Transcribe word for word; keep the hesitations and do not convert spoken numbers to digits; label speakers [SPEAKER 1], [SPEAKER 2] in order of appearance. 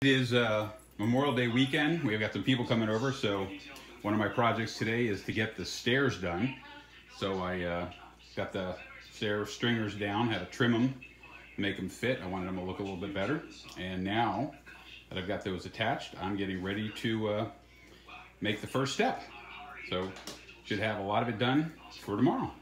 [SPEAKER 1] It is uh, Memorial Day weekend. We've got some people coming over, so one of my projects today is to get the stairs done. So I uh, got the stair stringers down, had to trim them, make them fit. I wanted them to look a little bit better. And now that I've got those attached, I'm getting ready to uh, make the first step. So should have a lot of it done for tomorrow.